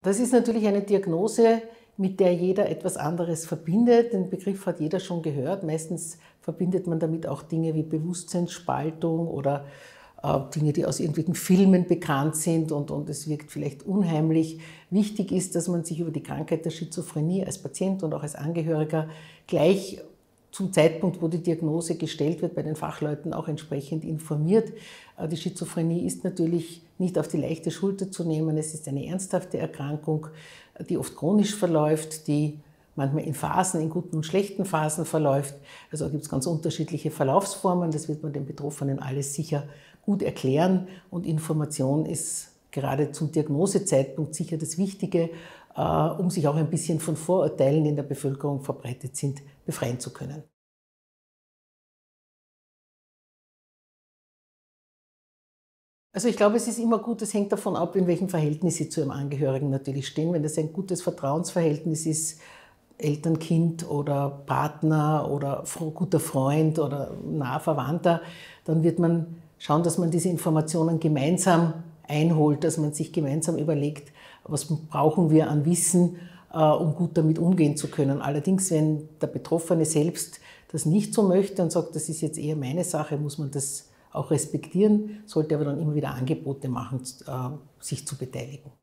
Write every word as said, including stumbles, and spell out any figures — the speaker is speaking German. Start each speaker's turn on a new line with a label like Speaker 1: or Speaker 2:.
Speaker 1: Das ist natürlich eine Diagnose, mit der jeder etwas anderes verbindet. Den Begriff hat jeder schon gehört. Meistens verbindet man damit auch Dinge wie Bewusstseinsspaltung oder äh, Dinge, die aus irgendwelchen Filmen bekannt sind und, und es wirkt vielleicht unheimlich. Wichtig ist, dass man sich über die Krankheit der Schizophrenie als Patient und auch als Angehöriger gleich zum Zeitpunkt, wo die Diagnose gestellt wird, bei den Fachleuten auch entsprechend informiert. Die Schizophrenie ist natürlich nicht auf die leichte Schulter zu nehmen. Es ist eine ernsthafte Erkrankung, die oft chronisch verläuft, die manchmal in Phasen, in guten und schlechten Phasen verläuft. Also gibt es ganz unterschiedliche Verlaufsformen. Das wird man den Betroffenen alles sicher gut erklären. Und Information ist gerade zum Diagnosezeitpunkt sicher das Wichtige, um sich auch ein bisschen von Vorurteilen, die in der Bevölkerung verbreitet sind, befreien zu können. Also ich glaube, es ist immer gut, es hängt davon ab, in welchem Verhältnis Sie zu Ihrem Angehörigen natürlich stehen. Wenn das ein gutes Vertrauensverhältnis ist, Eltern-Kind oder Partner oder guter Freund oder naher Verwandter, dann wird man schauen, dass man diese Informationen gemeinsam einholt, dass man sich gemeinsam überlegt, was brauchen wir an Wissen, um gut damit umgehen zu können. Allerdings, wenn der Betroffene selbst das nicht so möchte und sagt, das ist jetzt eher meine Sache, muss man das auch respektieren, sollte aber dann immer wieder Angebote machen, sich zu beteiligen.